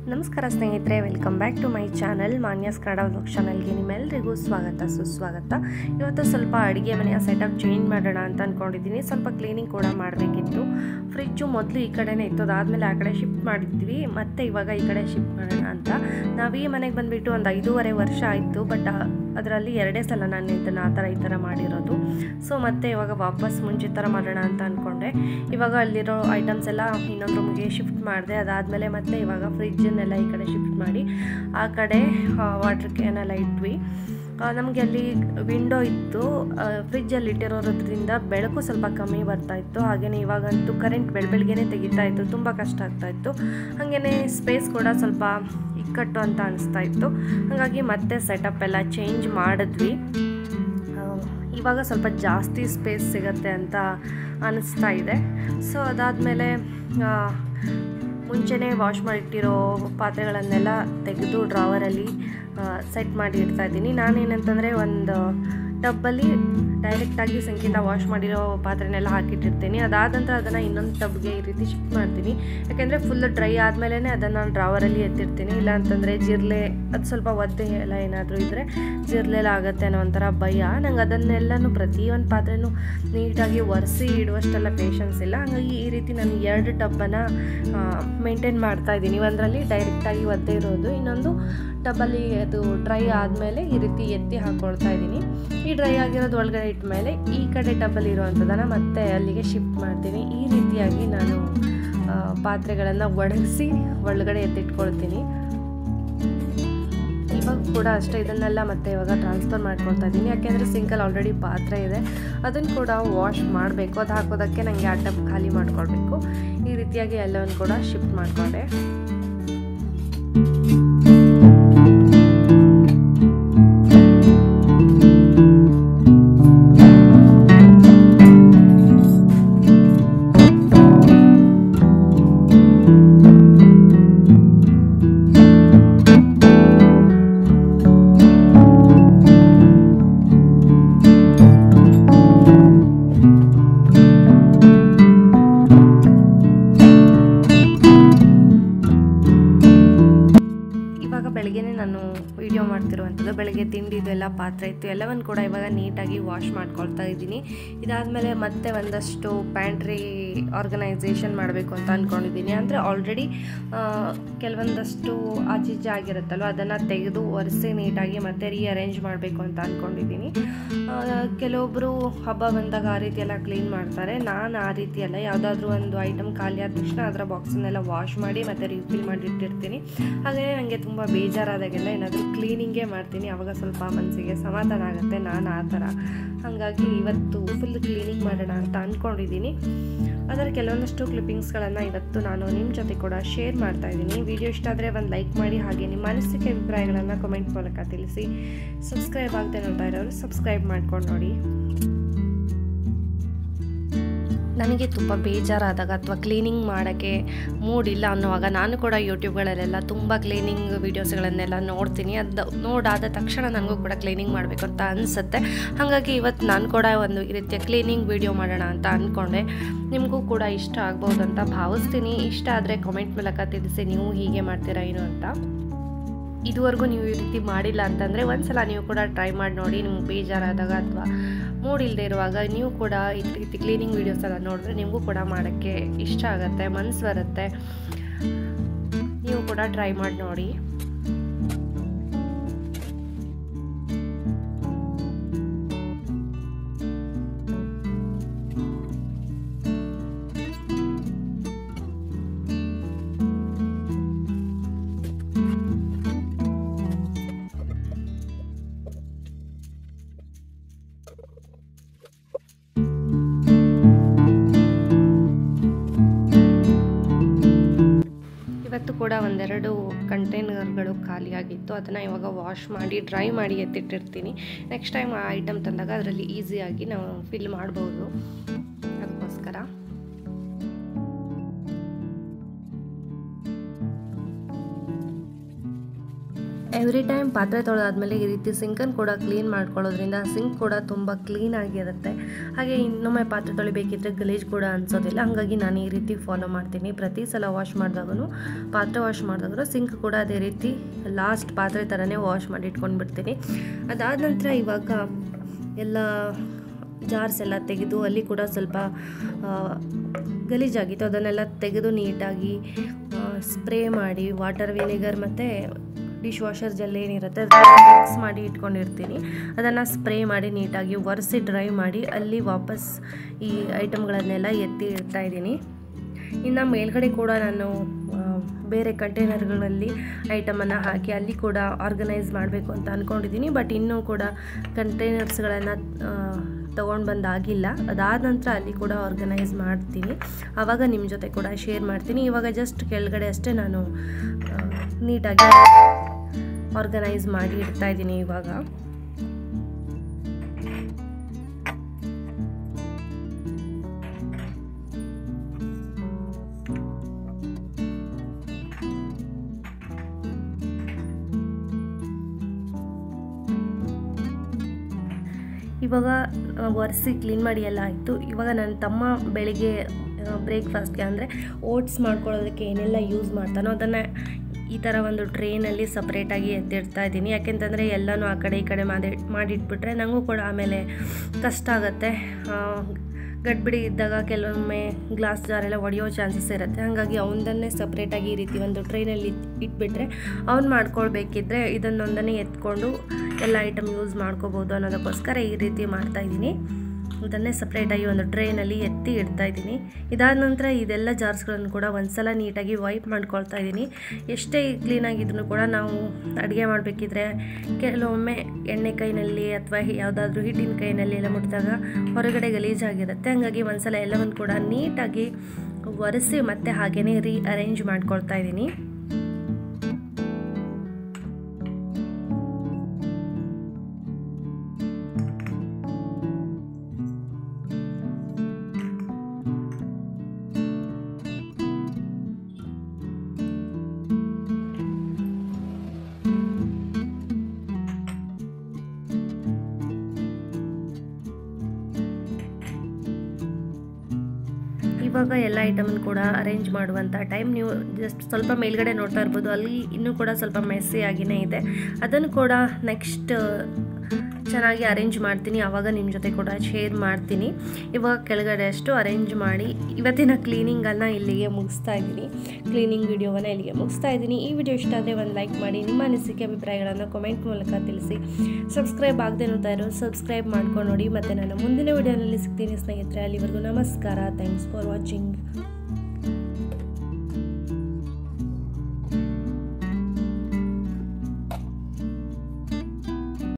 ನಮಸ್ಕಾರ ಸ್ನೇಹಿತರೆ, welcome back to my channel Manya's Kannada vlog ಚಾನಲ್ಗೆ ನಿಮ್ಮೆಲ್ಲರಿಗೂ ಸ್ವಾಗತ ಸುಸ್ವಾಗತ. ಇವತ್ತು ಸ್ವಲ್ಪ ಅಡುಗೆ ಮನೆಯ ಸೆಟಪ್ ಚೇಂಜ್ ಮಾಡೋಣ ಅಂತ ಅಂದ್ಕೊಂಡಿದ್ದೀನಿ. ಸ್ವಲ್ಪ ಕ್ಲೀನಿಂಗ್ ಕೂಡ ಮಾಡಬೇಕಿತ್ತು. ಫ್ರಿಜ್ಜು ಮೊದಲು ಈ ಕಡೆನೇ ಇತ್ತು, ಅದಾದಮೇಲೆ ಆ ಕಡೆ ಶಿಫ್ಟ್ ಮಾಡಿದ್ವಿ, ಮತ್ತು ಇವಾಗ ಈ ಕಡೆ ಶಿಫ್ಟ್ ಮಾಡೋಣ ಅಂತ. ನಾವು ಈ ಮನೆಗೆ ಬಂದುಬಿಟ್ಟು ಒಂದು 5.5 ವರ್ಷ ಆಯಿತು. ಬಟ್ ಅದರಲ್ಲಿ 2 ಸಲ ನಾನು ಇದನ್ನು ಈ ಥರ ಮಾಡಿರೋದು. ಸೊ ಮತ್ತೆ ಇವಾಗ ವಾಪಸ್ ಮುಂಚೆ ಥರ ಮಾಡೋಣ ಅಂತ ಅಂದ್ಕೊಂಡೆ. ಇವಾಗ ಅಲ್ಲಿರೋ ಐಟಮ್ಸ್ ಎಲ್ಲ ಇನ್ನೊಂದು ರೂಮ್ಗೆ ಶಿಫ್ಟ್ ಮಾಡಿದೆ. ಅದಾದಮೇಲೆ ಮತ್ತೆ ಇವಾಗ ಫ್ರಿಜ್ಜನ್ನೆಲ್ಲ ಈ ಕಡೆ ಶಿಫ್ಟ್ ಮಾಡಿ ಆ ಕಡೆ ವಾಟರ್ ಕ್ಯಾನೆಲ್ಲ ಇಟ್ವಿ. ನಮಗೆ ಅಲ್ಲಿ ವಿಂಡೋ ಇತ್ತು, ಫ್ರಿಜ್ಜಲ್ಲಿ ಇಟ್ಟಿರೋದ್ರಿಂದ ಬೆಳಕು ಸ್ವಲ್ಪ ಕಮ್ಮಿ ಬರ್ತಾಯಿತ್ತು. ಹಾಗೆಯೇ ಇವಾಗಂತೂ ಕರೆಂಟ್ ಬೆಳಗ್ಗೆನೇ ತೆಗಿತಾ ಇತ್ತು, ತುಂಬ ಕಷ್ಟ ಆಗ್ತಾಯಿತ್ತು. ಹಾಗೆಯೇ ಸ್ಪೇಸ್ ಕೂಡ ಸ್ವಲ್ಪ ಇಕ್ಕಟ್ಟು ಅಂತ ಅನಿಸ್ತಾ ಇತ್ತು. ಹಾಗಾಗಿ ಮತ್ತೆ ಸೆಟಪ್ ಎಲ್ಲ ಚೇಂಜ್ ಮಾಡಿದ್ವಿ. ಇವಾಗ ಸ್ವಲ್ಪ ಜಾಸ್ತಿ ಸ್ಪೇಸ್ ಸಿಗುತ್ತೆ ಅಂತ ಅನಿಸ್ತಾ ಇದೆ. ಸೊ ಅದಾದಮೇಲೆ ಮುಂಚೆನೇ ವಾಶ್ ಮಾಡಿಟ್ಟಿರೋ ಪಾತ್ರೆಗಳನ್ನೆಲ್ಲ ತೆಗೆದು ಡ್ರಾವರಲ್ಲಿ ಸೆಟ್ ಮಾಡಿ ಇಡ್ತಾಯಿದ್ದೀನಿ. ನಾನೇನಂತಂದರೆ ಒಂದು ಟಬ್ಬಲ್ಲಿ ಡೈರೆಕ್ಟಾಗಿ ಸಿಂಕಿಂದ ವಾಶ್ ಮಾಡಿರೋ ಪಾತ್ರೆನೆಲ್ಲ ಹಾಕಿಟ್ಟಿರ್ತೀನಿ. ಅದಾದ ನಂತರ ಅದನ್ನು ಇನ್ನೊಂದು ಟಬ್ಗೆ ಈ ರೀತಿ ಶಿಫ್ಟ್ ಮಾಡ್ತೀನಿ. ಯಾಕೆಂದರೆ ಫುಲ್ ಡ್ರೈ ಆದಮೇಲೆ ಅದನ್ನು ಡ್ರಾವರಲ್ಲಿ ಎತ್ತಿರ್ತೀನಿ. ಇಲ್ಲ ಅಂತಂದರೆ ಜಿರಳೆ ಅದು ಸ್ವಲ್ಪ ಒದ್ದೆ ಎಲ್ಲ ಏನಾದರೂ ಇದ್ದರೆ ಜಿರಳೆಲ್ಲ ಆಗುತ್ತೆ ಅನ್ನೋ ಒಂಥರ ಭಯ. ನಂಗೆ ಅದನ್ನೆಲ್ಲನೂ ಪ್ರತಿಯೊಂದು ಪಾತ್ರೆನೂ ನೀಟಾಗಿ ಒರೆಸಿ ಇಡುವಷ್ಟೆಲ್ಲ ಪೇಷನ್ಸ್ ಇಲ್ಲ. ಹಾಗಾಗಿ ಈ ರೀತಿ ನಾನು 2 ಟಬ್ಬನ್ನು ಮೇಂಟೈನ್ ಮಾಡ್ತಾಯಿದ್ದೀನಿ. ಒಂದರಲ್ಲಿ ಡೈರೆಕ್ಟಾಗಿ ಒದ್ದೆ ಇರೋದು, ಇನ್ನೊಂದು ಟಬ್ಬಲ್ಲಿ ಅದು ಡ್ರೈ ಆದಮೇಲೆ ಈ ರೀತಿ ಎತ್ತಿ ಹಾಕ್ಕೊಳ್ತಾ ಇದ್ದೀನಿ. ಈ ಡ್ರೈ ಆಗಿರೋದು ಒಳಗಡೆ ಇಟ್ಟ ಮೇಲೆ ಈ ಕಡೆ ಟಬ್ಬಲ್ಲಿ ಇರೋವಂಥದ್ದನ್ನು ಮತ್ತೆ ಅಲ್ಲಿಗೆ ಶಿಫ್ಟ್ ಮಾಡ್ತೀನಿ. ಈ ರೀತಿಯಾಗಿ ನಾನು ಪಾತ್ರೆಗಳನ್ನು ಒಣಗಿಸಿ ಒಳಗಡೆ ಎತ್ತಿಟ್ಕೊಳ್ತೀನಿ. ಇವಾಗ ಕೂಡ ಅಷ್ಟೇ ಇದನ್ನೆಲ್ಲ ಮತ್ತೆ ಇವಾಗ ಟ್ರಾನ್ಸ್ಫರ್ ಮಾಡ್ಕೊಳ್ತಾ ಇದ್ದೀನಿ. ಯಾಕೆಂದರೆ ಸಿಂಕಲ್ಲಿ ಆಲ್ರೆಡಿ ಪಾತ್ರೆ ಇದೆ, ಅದನ್ನು ಕೂಡ ವಾಶ್ ಮಾಡಬೇಕು. ಅದು ಹಾಕೋದಕ್ಕೆ ನನಗೆ ಆ ಟಬ್ ಖಾಲಿ ಮಾಡ್ಕೊಳ್ಬೇಕು. ಈ ರೀತಿಯಾಗಿ ಎಲ್ಲವನ್ನು ಕೂಡ ಶಿಫ್ಟ್ ಮಾಡಿಕೊಂಡೆ. ಬೆಳಗ್ಗೆನೇ ನಾನು ವಿಡಿಯೋ ಮಾಡ್ತಿರುವಂಥದ್ದು. ಬೆಳಗ್ಗೆ ತಿಂಡಿದೆಲ್ಲ ಪಾತ್ರೆ ಇತ್ತು, ಎಲ್ಲವನ್ನು ಕೂಡ ಇವಾಗ ನೀಟಾಗಿ ವಾಶ್ ಮಾಡ್ಕೊಳ್ತಾ ಇದ್ದೀನಿ. ಇದಾದಮೇಲೆ ಮತ್ತೆ ಒಂದಷ್ಟು ಪ್ಯಾಂಟ್ರಿ ಆರ್ಗನೈಸೇಷನ್ ಮಾಡಬೇಕು ಅಂತ ಅಂದ್ಕೊಂಡಿದ್ದೀನಿ. ಅಂದರೆ ಆಲ್ರೆಡಿ ಕೆಲವೊಂದಷ್ಟು ಆಚೀಚೆ ಆಗಿರುತ್ತಲ್ವ, ಅದನ್ನು ತೆಗೆದು ಒರೆಸಿ ನೀಟಾಗಿ ಮತ್ತೆ ರೀಅರೇಂಜ್ ಮಾಡಬೇಕು ಅಂತ ಅಂದ್ಕೊಂಡಿದ್ದೀನಿ. ಕೆಲವೊಬ್ಬರು ಹಬ್ಬ ಬಂದಾಗ ಆ ರೀತಿ ಎಲ್ಲ ಕ್ಲೀನ್ ಮಾಡ್ತಾರೆ. ನಾನು ಆ ರೀತಿ ಅಲ್ಲ, ಯಾವುದಾದ್ರೂ ಒಂದು ಐಟಮ್ ಖಾಲಿ ಆದ ತಕ್ಷಣ ಅದರ ಬಾಕ್ಸನ್ನೆಲ್ಲ ವಾಶ್ ಮಾಡಿ ಮತ್ತು ರೀಫಿಲ್ ಮಾಡಿ ಇಟ್ಟಿರ್ತೀನಿ. ಹಾಗೆಯೇ ನನಗೆ ತುಂಬ ಬೇಜಾರಾದಾಗೆಲ್ಲ ಏನಾದರೂ ಕ್ಲೀನಿಂಗೇ ಮಾಡ್ತೀನಿ. ಆವಾಗ ಸ್ವಲ್ಪ ಮನಸ್ಸಿಗೆ ಸಮಾಧಾನ ಆಗುತ್ತೆ. ನಾನು ಆ ಥರ, ಹಾಗಾಗಿ ಇವತ್ತು ಫುಲ್ ಕ್ಲೀನಿಂಗ್ ಮಾಡೋಣ ಅಂತ ಅಂದ್ಕೊಂಡಿದ್ದೀನಿ. ಅದರ ಕೆಲವೊಂದಷ್ಟು ಕ್ಲಿಪ್ಪಿಂಗ್ಸ್ಗಳನ್ನು ಇವತ್ತು ನಾನು ನಿಮ್ಮ ಜೊತೆ ಕೂಡ ಶೇರ್ ಮಾಡ್ತಾ ಇದ್ದೀನಿ. ವಿಡಿಯೋ ಇಷ್ಟ ಆದರೆ ಒಂದು ಲೈಕ್ ಮಾಡಿ, ಹಾಗೆ ನಿಮ್ಮ ಅನಿಸಿಕೆ ಅಭಿಪ್ರಾಯಗಳನ್ನು ಕಮೆಂಟ್ ಮೂಲಕ ತಿಳಿಸಿ. ಸಬ್ಸ್ಕ್ರೈಬ್ ಆಗದೆ ನೋಡ್ತಾ ಇರೋರು ಸಬ್ಸ್ಕ್ರೈಬ್ ಮಾಡ್ಕೊಂಡು ನೋಡಿ. ನನಗೆ ತುಂಬ ಬೇಜಾರಾದಾಗ ಅಥವಾ ಕ್ಲೀನಿಂಗ್ ಮಾಡೋಕ್ಕೆ ಮೂಡಿಲ್ಲ ಅನ್ನುವಾಗ ನಾನು ಕೂಡ ಯೂಟ್ಯೂಬ್ಗಳಲ್ಲೆಲ್ಲ ತುಂಬ ಕ್ಲೀನಿಂಗ್ ವೀಡಿಯೋಸ್ಗಳನ್ನೆಲ್ಲ ನೋಡ್ತೀನಿ. ಅದು ನೋಡಾದ ತಕ್ಷಣ ನನಗೂ ಕೂಡ ಕ್ಲೀನಿಂಗ್ ಮಾಡಬೇಕು ಅಂತ ಅನಿಸುತ್ತೆ. ಹಾಗಾಗಿ ಇವತ್ತು ನಾನು ಕೂಡ ಒಂದು ಈ ರೀತಿಯ ಕ್ಲೀನಿಂಗ್ ವೀಡಿಯೋ ಮಾಡೋಣ ಅಂತ ಅಂದ್ಕೊಂಡೆ. ನಿಮಗೂ ಕೂಡ ಇಷ್ಟ ಆಗ್ಬೋದು ಅಂತ ಭಾವಿಸ್ತೀನಿ. ಇಷ್ಟ ಆದರೆ ಕಮೆಂಟ್ ಮೂಲಕ ತಿಳಿಸಿ, ನೀವು ಹೀಗೆ ಮಾಡ್ತೀರಾ ಏನು ಅಂತ. ಇದುವರೆಗೂ ನೀವು ಈ ರೀತಿ ಮಾಡಿಲ್ಲ ಅಂತಂದರೆ ಒಂದ್ಸಲ ನೀವು ಕೂಡ ಟ್ರೈ ಮಾಡಿ ನೋಡಿ. ನಿಮ್ಗೆ ಬೇಜಾರಾದಾಗ ಅಥವಾ ಮೂಡಿಲ್ಲದೆ ಇರುವಾಗ ನೀವು ಕೂಡ ಈ ರೀತಿ ಕ್ಲೀನಿಂಗ್ ವೀಡಿಯೋಸ್ ಎಲ್ಲ ನೋಡಿದ್ರೆ ನಿಮಗೂ ಕೂಡ ಮಾಡೋಕ್ಕೆ ಇಷ್ಟ ಆಗುತ್ತೆ, ಮನಸ್ಸು ಬರುತ್ತೆ. ನೀವು ಕೂಡ ಟ್ರೈ ಮಾಡಿ ನೋಡಿ. ಇವತ್ತು ಕೂಡ ಒಂದೆರಡು ಕಂಟೈನರ್ಗಳು ಖಾಲಿಯಾಗಿತ್ತು. ಅದನ್ನು ಇವಾಗ ವಾಶ್ ಮಾಡಿ ಡ್ರೈ ಮಾಡಿ ಎತ್ತಿಟ್ಟಿರ್ತೀನಿ. ನೆಕ್ಸ್ಟ್ ಟೈಮ್ ಆ ಐಟಮ್ ತಂದಾಗ ಅದರಲ್ಲಿ ಈಸಿಯಾಗಿ ನಾವು ಫಿಲ್ ಮಾಡ್ಬೋದು. ಅದಕ್ಕೋಸ್ಕರ ಎವ್ರಿ ಟೈಮ್ ಪಾತ್ರೆ ತೊಳೆದಾದ್ಮೇಲೆ ಈ ರೀತಿ ಸಿಂಕನ್ನು ಕೂಡ ಕ್ಲೀನ್ ಮಾಡ್ಕೊಳ್ಳೋದ್ರಿಂದ ಸಿಂಕ್ ಕೂಡ ತುಂಬ ಕ್ಲೀನಾಗಿರುತ್ತೆ. ಹಾಗೆ ಇನ್ನೊಮ್ಮೆ ಪಾತ್ರೆ ತೊಳಿಬೇಕಿದ್ರೆ ಗಲೀಜು ಕೂಡ ಅನಿಸೋದಿಲ್ಲ. ಹಾಗಾಗಿ ನಾನು ಈ ರೀತಿ ಫಾಲೋ ಮಾಡ್ತೀನಿ. ಪ್ರತಿ ಸಲ ವಾಶ್ ಮಾಡಿದಾಗೂ ಪಾತ್ರೆ ವಾಶ್ ಮಾಡಿದಾಗೂ ಸಿಂಕ್ ಕೂಡ ಅದೇ ರೀತಿ ಲಾಸ್ಟ್ ಪಾತ್ರೆ ಥರನೇ ವಾಶ್ ಮಾಡಿ ಇಟ್ಕೊಂಡು ಬಿಡ್ತೀನಿ. ಅದಾದ ನಂತರ ಇವಾಗ ಎಲ್ಲ ಜಾರ್ಸ್ ಎಲ್ಲ ತೆಗೆದು ಅಲ್ಲಿ ಕೂಡ ಸ್ವಲ್ಪ ಗಲೀಜಾಗಿತ್ತು, ಅದನ್ನೆಲ್ಲ ತೆಗೆದು ನೀಟಾಗಿ ಸ್ಪ್ರೇ ಮಾಡಿ ವಾಟರ್ ವಿನೆಗರ್ ಮತ್ತು ಡಿಶ್ ವಾಷರ್ ಜೆಲ್ ಏನಿರುತ್ತೆ ಅದನ್ನು ಮಿಕ್ಸ್ ಮಾಡಿ ಇಟ್ಕೊಂಡಿರ್ತೀನಿ. ಅದನ್ನು ಸ್ಪ್ರೇ ಮಾಡಿ ನೀಟಾಗಿ ಒರೆಸಿ ಡ್ರೈ ಮಾಡಿ ಅಲ್ಲಿ ವಾಪಸ್ ಈ ಐಟಮ್ಗಳನ್ನೆಲ್ಲ ಎತ್ತಿ ಇಡ್ತಾಯಿದ್ದೀನಿ. ಇನ್ನು ಮೇಲ್ಗಡೆ ಕೂಡ ನಾನು ಬೇರೆ ಕಂಟೈನರ್ಗಳಲ್ಲಿ ಐಟಮನ್ನು ಹಾಕಿ ಅಲ್ಲಿ ಕೂಡ ಆರ್ಗನೈಸ್ ಮಾಡಬೇಕು ಅಂತ ಅಂದ್ಕೊಂಡಿದ್ದೀನಿ. ಬಟ್ ಇನ್ನೂ ಕೂಡ ಕಂಟೈನರ್ಸ್ಗಳನ್ನು ತೊಗೊಂಡು ಬಂದಾಗಿಲ್ಲ. ಅದಾದ ನಂತರ ಅಲ್ಲಿ ಕೂಡ ಆರ್ಗನೈಸ್ ಮಾಡ್ತೀನಿ, ಆವಾಗ ನಿಮ್ಮ ಜೊತೆ ಕೂಡ ಶೇರ್ ಮಾಡ್ತೀನಿ. ಇವಾಗ ಜಸ್ಟ್ ಕೆಳಗಡೆ ಅಷ್ಟೇ ನಾನು ನೀಟಾಗಿ ಆರ್ಗನೈಸ್ ಮಾಡಿ ಇಡ್ತಾಯಿದ್ದೀನಿ. ಇವಾಗ ಒರೆಸಿ ಕ್ಲೀನ್ ಮಾಡಿ ಎಲ್ಲ ಆಯಿತು. ಇವಾಗ ನನ್ನ ತಮ್ಮ ಬೆಳಿಗ್ಗೆ ಬ್ರೇಕ್ಫಾಸ್ಟ್ಗೆ ಅಂದರೆ ಓಟ್ಸ್ ಮಾಡ್ಕೊಳ್ಳೋದಕ್ಕೆ ಏನೆಲ್ಲ ಯೂಸ್ ಮಾಡ್ತಾನೋ ಅದನ್ನು ಈ ಥರ ಒಂದು ಟ್ರೇನಲ್ಲಿ ಸಪ್ರೇಟಾಗಿ ಎತ್ತಿಡ್ತಾ ಇದ್ದೀನಿ. ಯಾಕೆಂತಂದರೆ ಎಲ್ಲನೂ ಆ ಕಡೆ ಈ ಕಡೆ ಮಾಡಿಟ್ಬಿಟ್ರೆ ನನಗೂ ಕೂಡ ಆಮೇಲೆ ಕಷ್ಟ ಆಗುತ್ತೆ. ಗಡ್ಬಿಡಿ ಇದ್ದಾಗ ಕೆಲವೊಮ್ಮೆ ಗ್ಲಾಸ್ ಜಾರೆಲ್ಲ ಒಡೆಯೋ ಚಾನ್ಸಸ್ ಇರುತ್ತೆ. ಹಾಗಾಗಿ ಅವನದನ್ನೇ ಸಪ್ರೇಟಾಗಿ ಈ ರೀತಿ ಒಂದು ಟ್ರೈನಲ್ಲಿ ಇಟ್ಬಿಟ್ರೆ ಅವ್ನು ಮಾಡ್ಕೊಳ್ಬೇಕಿದ್ರೆ ಇದನ್ನೊಂದನ್ನೇ ಎತ್ಕೊಂಡು ಎಲ್ಲ ಐಟಮ್ ಯೂಸ್ ಮಾಡ್ಕೋಬೋದು ಅನ್ನೋದಕ್ಕೋಸ್ಕರ ಈ ರೀತಿ ಮಾಡ್ತಾಯಿದ್ದೀನಿ. ಅದನ್ನೇ ಸಪ್ರೇಟಾಗಿ ಒಂದು ಟ್ರೇನಲ್ಲಿ ಎತ್ತಿ ಇಡ್ತಾಯಿದ್ದೀನಿ. ಇದಾದ ನಂತರ ಇದೆಲ್ಲ ಜಾರ್ಸ್ಗಳನ್ನು ಕೂಡ ಒಂದ್ಸಲ ನೀಟಾಗಿ ವೈಪ್ ಮಾಡ್ಕೊಳ್ತಾ ಇದ್ದೀನಿ. ಎಷ್ಟೇ ಕ್ಲೀನಾಗಿದ್ರೂ ಕೂಡ ನಾವು ಅಡುಗೆ ಮಾಡಬೇಕಿದ್ರೆ ಕೆಲವೊಮ್ಮೆ ಎಣ್ಣೆ ಕೈನಲ್ಲಿ ಅಥವಾ ಯಾವುದಾದ್ರೂ ಹಿಟ್ಟಿನ ಕೈನಲ್ಲಿ ಎಲ್ಲ ಮುಟ್ಟಿದಾಗ ಹೊರಗಡೆ ಗಲೀಜಾಗಿರುತ್ತೆ. ಹಾಗಾಗಿ ಒಂದ್ಸಲ ಎಲ್ಲವನ್ನು ಕೂಡ ನೀಟಾಗಿ ಒರೆಸಿ ಮತ್ತೆ ಹಾಗೆಯೇ ಅರೇಂಜ್ ಮಾಡ್ಕೊಳ್ತಾ ಇದ್ದೀನಿ. ಇವಾಗ ಎಲ್ಲ ಐಟಮನ್ನು ಕೂಡ ಅರೇಂಜ್ ಮಾಡುವಂಥ ಟೈಮ್. ನೀವು ಜಸ್ಟ್ ಸ್ವಲ್ಪ ಮೇಲ್ಗಡೆ ನೋಡ್ತಾ ಇರ್ಬೋದು, ಅಲ್ಲಿ ಇನ್ನೂ ಕೂಡ ಸ್ವಲ್ಪ ಮೆಸ್ಸಿ ಆಗಿನೇ ಇದೆ. ಅದನ್ನು ಕೂಡ ನೆಕ್ಸ್ಟ್ ಚೆನ್ನಾಗಿ ಅರೇಂಜ್ ಮಾಡ್ತೀನಿ, ಆವಾಗ ನಿಮ್ಮ ಜೊತೆ ಕೂಡ ಶೇರ್ ಮಾಡ್ತೀನಿ. ಇವಾಗ ಕೆಳಗಡೆ ಅಷ್ಟು ಅರೇಂಜ್ ಮಾಡಿ ಇವತ್ತಿನ ಕ್ಲೀನಿಂಗನ್ನು ಇಲ್ಲಿಗೆ ಮುಗಿಸ್ತಾ ಇದ್ದೀನಿ. ಕ್ಲೀನಿಂಗ್ ವಿಡಿಯೋವನ್ನು ಇಲ್ಲಿಗೆ ಮುಗಿಸ್ತಾ ಇದ್ದೀನಿ. ಈ ವಿಡಿಯೋ ಇಷ್ಟ ಆದರೆ ಒಂದು ಲೈಕ್ ಮಾಡಿ, ನಿಮ್ಮ ಅನಿಸಿಕೆ ಅಭಿಪ್ರಾಯಗಳನ್ನು ಕಮೆಂಟ್ ಮೂಲಕ ತಿಳಿಸಿ. ಸಬ್ಸ್ಕ್ರೈಬ್ ಆಗದೆ ನೋಡ್ತಾ ಇರೋ ಸಬ್ಸ್ಕ್ರೈಬ್ ಮಾಡ್ಕೊಂಡು ನೋಡಿ. ಮತ್ತು ನಾನು ಮುಂದಿನ ವಿಡಿಯೋನಲ್ಲಿ ಸಿಗ್ತೀನಿ ಸ್ನೇಹಿತರೆ. ಅಲ್ಲಿವರೆಗೂ ನಮಸ್ಕಾರ. Thanks for watching.